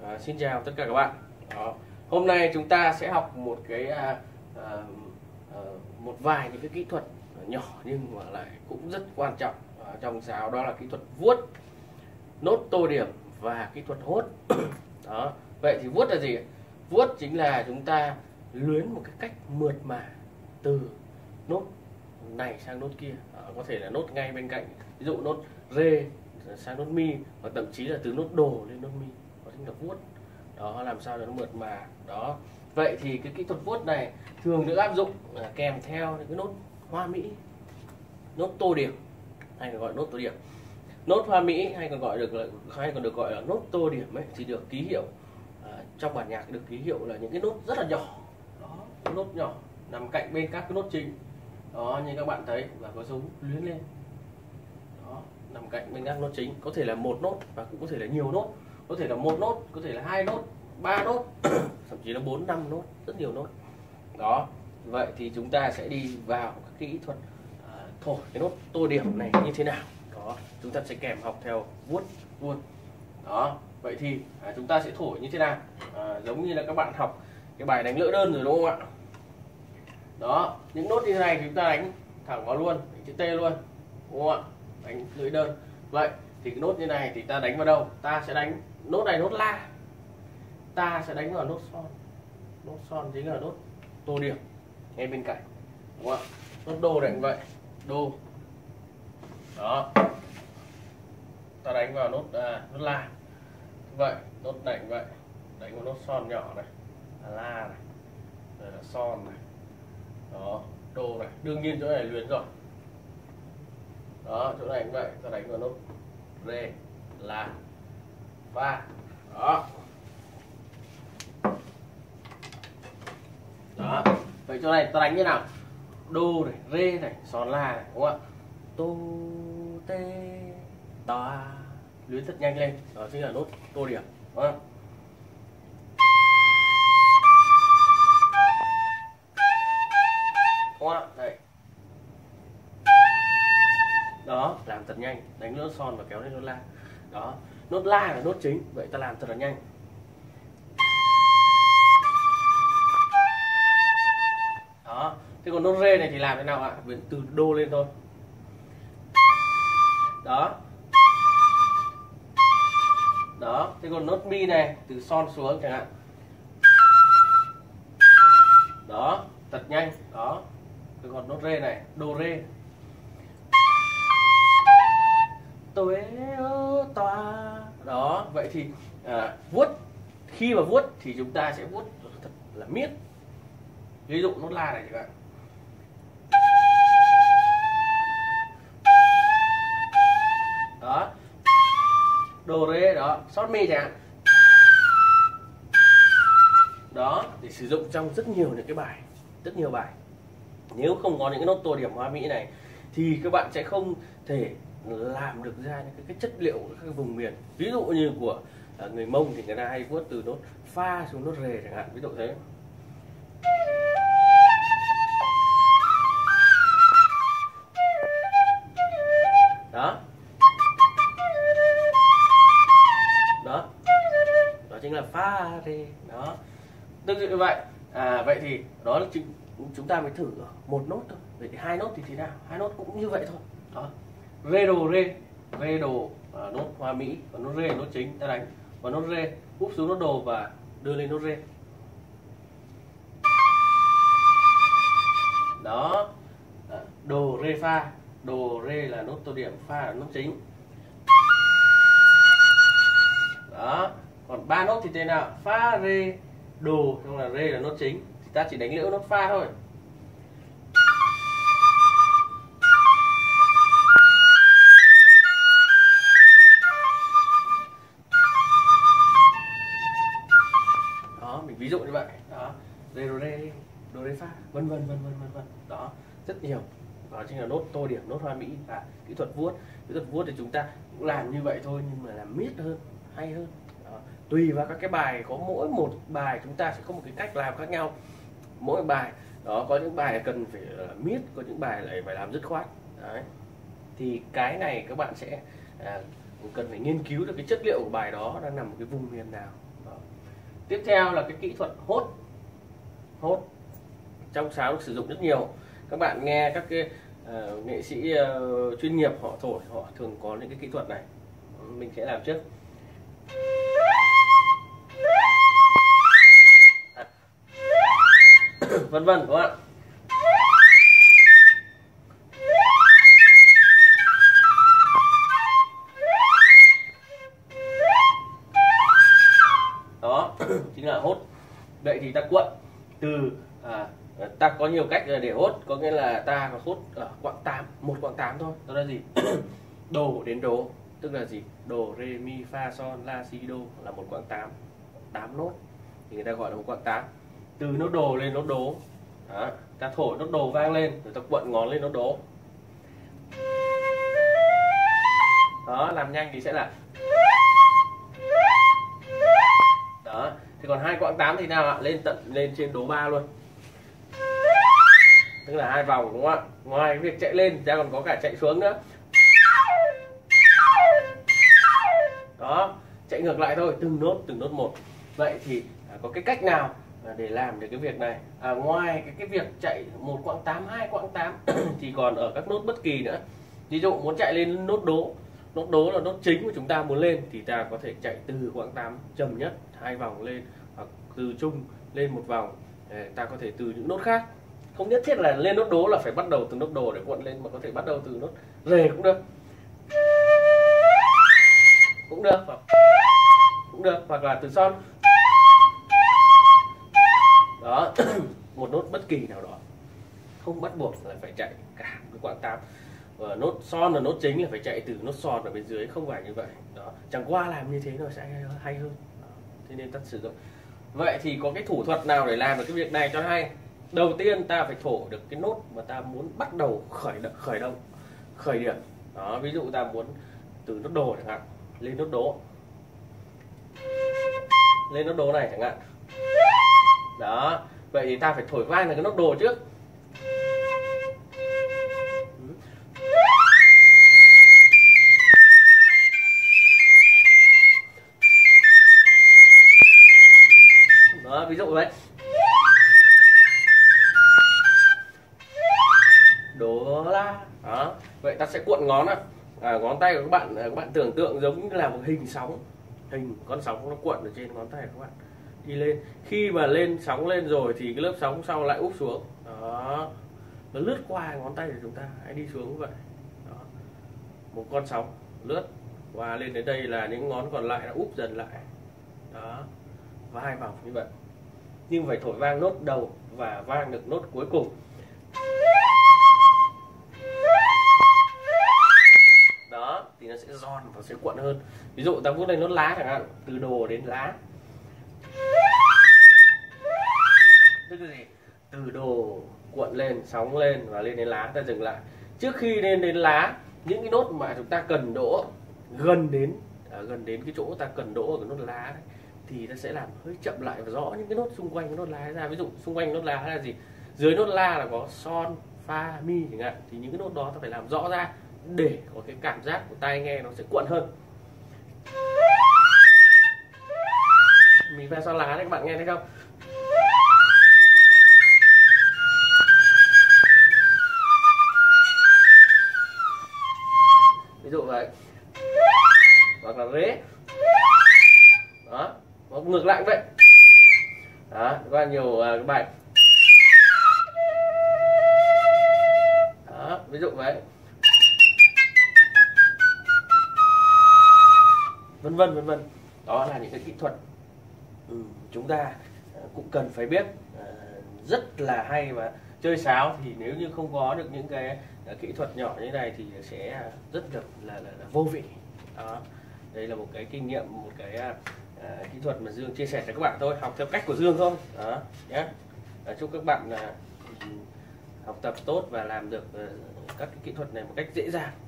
Xin chào tất cả các bạn. Hôm nay chúng ta sẽ học một cái một vài những cái kỹ thuật nhỏ nhưng mà lại cũng rất quan trọng trong giáo, đó là kỹ thuật vuốt, nốt tô điểm và kỹ thuật hốt. Đó. Vậy thì vuốt là gì? Vuốt chính là chúng ta luyến một cái cách mượt mà từ nốt này sang nốt kia, có thể là nốt ngay bên cạnh, ví dụ nốt rê sang nốt mi, hoặc thậm chí là từ nốt đồ lên nốt mi, đó chính là vuốt. Đó, làm sao để nó mượt mà. Đó. Vậy thì cái kỹ thuật vuốt này thường được áp dụng kèm theo những cái nốt hoa mỹ, nốt tô điểm, hay còn gọi nốt tô điểm. Nốt hoa mỹ hay còn được gọi là nốt tô điểm ấy, thì được ký hiệu trong bản nhạc được ký hiệu là những cái nốt rất là nhỏ. Đó, cái nốt nhỏ nằm cạnh bên các cái nốt chính. Đó, như các bạn thấy và có dấu luyến lên. Đó, nằm cạnh bên các nốt chính, có thể là một nốt và cũng có thể là nhiều nốt, có thể là một nốt, có thể là hai nốt, ba nốt, thậm chí là 4, 5 nốt, rất nhiều nốt. Đó. Vậy thì chúng ta sẽ đi vào các kỹ thuật thổi cái nốt tô điểm này như thế nào. Đó, chúng ta sẽ kèm học theo vuốt luôn. Đó. Vậy thì chúng ta sẽ thổi như thế nào, giống như là các bạn học cái bài đánh lỡ đơn rồi đúng không ạ? Đó, những nốt như thế này thì chúng ta đánh thẳng vào luôn, đánh chữ T luôn, đúng không ạ? Đánh lưỡi đơn. Vậy thì cái nốt như này thì ta đánh vào đâu? Ta sẽ đánh nốt này, nốt la. Ta sẽ đánh vào nốt son. Nốt son chính là nốt tô điểm ngay bên cạnh, đúng không ạ? Nốt đô này cũng vậy, đô. Đó. Ta đánh vào nốt nốt la. Vậy, nốt này cũng vậy, đánh vào nốt son nhỏ này, la này, rồi là son này. Đó, đô này, đương nhiên chỗ này luyến rồi. Đó, chỗ này cũng vậy, ta đánh vào nốt rê, la, fa. Đó. Đó, vậy chỗ này ta đánh như nào? Đô này, rê này, son la này, đúng không ạ? Tô, tê, ta, luyến thật nhanh lên, đó chính là nốt tô điểm, đúng không? Đúng không ạ? Đây. Đó, làm thật nhanh, đánh nốt son và kéo lên nốt la. Đó, nốt la là nốt chính, vậy ta làm thật là nhanh. Đó, thế còn nốt rê này thì làm thế nào ạ? Từ đô lên thôi. Đó. Đó, thế còn nốt mi này từ son xuống chẳng hạn. Đó, thật nhanh. Đó. Thế còn nốt rê này, đô rê. Tuế toa. Đó, vậy thì vuốt, khi mà vuốt thì chúng ta sẽ vuốt thật là miết. Ví dụ nốt la này chẳng hạn. Đó. Đồ rê đó, sót mi chẳng hạn. Đó, để sử dụng trong rất nhiều những cái bài, rất nhiều bài. Nếu không có những cái nốt tô điểm hoa mỹ này thì các bạn sẽ không thể làm được ra những cái chất liệu của các vùng miền. Ví dụ như của người Mông thì người ta hay vuốt từ nốt pha xuống nốt rề chẳng hạn, ví dụ thế. Đó. Đó. Đó chính là pha rê. Đó. Tương tự như vậy. Vậy thì đó là chúng ta mới thử một nốt thôi. Vậy thì hai nốt thì thế nào? Hai nốt cũng như vậy thôi. Đó. Rê đồ rê, rê đồ nốt hoa mỹ, và nốt rê là nốt chính ta đánh, và nốt rê úp xuống nốt đồ và đưa lên nốt rê. Đó. Đồ rê pha, đồ rê là nốt tô điểm, pha là nốt chính. Đó. Còn ba nốt thì thế nào? Pha rê đồ, xong là rê là nốt chính, thì ta chỉ đánh liễu nốt pha thôi. Đó, mình ví dụ như vậy. Đó, rê đồ rê pha, vân vân. Đó, rất nhiều. Đó chính là nốt tô điểm, nốt hoa mỹ và kỹ thuật vuốt. Kỹ thuật vuốt thì chúng ta cũng làm như vậy thôi, nhưng mà làm miết hơn, hay hơn. Đó. Tùy vào các cái bài, có mỗi một bài chúng ta sẽ có một cái cách làm khác nhau. Mỗi bài đó, có những bài cần phải miết, có những bài lại phải làm dứt khoát. Đấy. Thì cái này các bạn sẽ cần phải nghiên cứu được cái chất liệu của bài đó đang nằm ở cái vùng miền nào. Đó. Tiếp theo là cái kỹ thuật hốt. Hốt trong sáo được sử dụng rất nhiều. Các bạn nghe các cái nghệ sĩ chuyên nghiệp họ thổi, họ thường có những cái kỹ thuật này. Mình sẽ làm trước. Vân vân các bạn. Đó chính là hốt. Vậy thì ta cuộn từ ta có nhiều cách để hốt, có nghĩa là ta có hốt ở quãng 8, một quãng 8 thôi. Đó là gì? Đồ đến đố, tức là gì? Đồ, rê, mi, fa, son, la, si, đô là một quãng 8, 8 nốt thì người ta gọi là một quãng 8. Từ nốt đồ lên nốt đố. Đó, ta thổi nốt đồ vang lên rồi ta cuộn ngón lên nốt đố. Đó, làm nhanh thì sẽ là đó. Thì còn hai quãng 8 thì nào ạ? Lên trên đố 3 luôn. Tức là hai vòng đúng không ạ? Ngoài việc chạy lên ta còn có cả chạy xuống nữa. Đó, chạy ngược lại thôi, từng nốt một. Vậy thì có cái cách nào để làm được cái việc này? Ngoài cái việc chạy một quãng 8, hai quãng 8 thì còn ở các nốt bất kỳ nữa. Ví dụ muốn chạy lên nốt đố. Nốt đố là nốt chính của chúng ta muốn lên thì ta có thể chạy từ quãng 8 chậm nhất 2 vòng lên, hoặc từ trung lên một vòng. Ta có thể từ những nốt khác. Không nhất thiết là lên nốt đố là phải bắt đầu từ nốt đồ để cuộn lên, mà có thể bắt đầu từ nốt rề cũng được. Cũng được, hoặc là từ son. Đó, một nốt bất kỳ nào đó. Không bắt buộc là phải chạy cả cái quãng 8. Và nốt son là nốt chính là phải chạy từ nốt son ở bên dưới, không phải như vậy. Đó, chẳng qua làm như thế nó sẽ hay hơn. Đó, thế nên ta sử dụng. Vậy thì có cái thủ thuật nào để làm được cái việc này cho hay? Đầu tiên ta phải thổi được cái nốt mà ta muốn bắt đầu khởi điểm. Đó, ví dụ ta muốn từ nốt đồ chẳng hạn, lên nốt đố. Lên nốt đố này chẳng hạn. Đó, vậy thì ta phải thổi vang là cái nốt đồ trước. Đó, ví dụ vậy. Đố la. Đó, vậy ta sẽ cuộn ngón ngón tay của các bạn tưởng tượng giống như là một hình sóng, hình con sóng nó cuộn ở trên ngón tay của các bạn đi lên. Khi mà lên sóng lên rồi thì cái lớp sóng sau lại úp xuống. Đó, nó lướt qua ngón tay của chúng ta, hãy đi xuống như vậy. Đó, một con sóng lướt qua lên đến đây là những ngón còn lại nó úp dần lại. Đó, và hai vòng như vậy. Nhưng phải thổi vang nốt đầu và vang được nốt cuối cùng. Đó, thì nó sẽ giòn và sẽ cuộn hơn. Ví dụ ta vuốt lên nốt lá chẳng hạn, từ đồ đến lá. Tức là gì? Từ đồ cuộn lên, sóng lên và lên đến lá, ta dừng lại. Trước khi lên đến lá, những cái nốt mà chúng ta cần đỗ gần đến cái chỗ ta cần đỗ ở cái nốt lá đấy, thì ta sẽ làm hơi chậm lại và rõ những cái nốt xung quanh cái nốt lá ra. Ví dụ xung quanh nốt lá là gì? Dưới nốt la là có son, fa, mi chẳng hạn, thì những cái nốt đó ta phải làm rõ ra để có cái cảm giác của tai nghe nó sẽ cuộn hơn. Mình fa son lá đấy, các bạn nghe thấy không? Ví dụ vậy. Hoặc là rế. Đó, nó ngược lại vậy. Đó, các bạn nhiều cái bài. Đó, ví dụ vậy. Vân vân. Đó là những cái kỹ thuật chúng ta cũng cần phải biết, rất là hay. Và chơi sáo thì nếu như không có được những cái kỹ thuật nhỏ như này thì sẽ rất là vô vị. Đó, đây là một cái kinh nghiệm, một cái kỹ thuật mà Dương chia sẻ cho các bạn thôi, học theo cách của Dương thôi. Đó nhé. Chúc các bạn học tập tốt và làm được các cái kỹ thuật này một cách dễ dàng.